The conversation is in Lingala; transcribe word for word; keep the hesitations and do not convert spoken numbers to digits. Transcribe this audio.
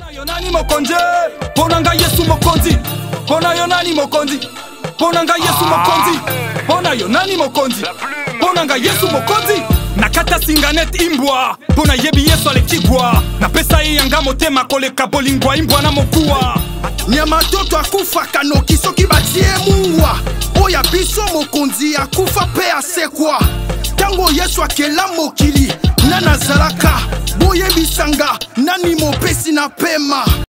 Pona yo nani mokonzi, pona nga Yesu mokonzi. Pona yo nani mokonzi, pona nga Yesu mokonzi. Pona yo nani mokonzi, pona nga Yesu mokonzi. Nakata singanet imbwa, pona yebi Yesu alekigwa. Na pesa hii yanga motema koleka bolingwa imbwa na mokuwa. Nyama toto akufa kanoki soki batie muwa. Oya biso mokonzi akufa pe asekwa. Tango Yesu akela mokili na nazalaka. Boye bisanga nani mopesi na pema.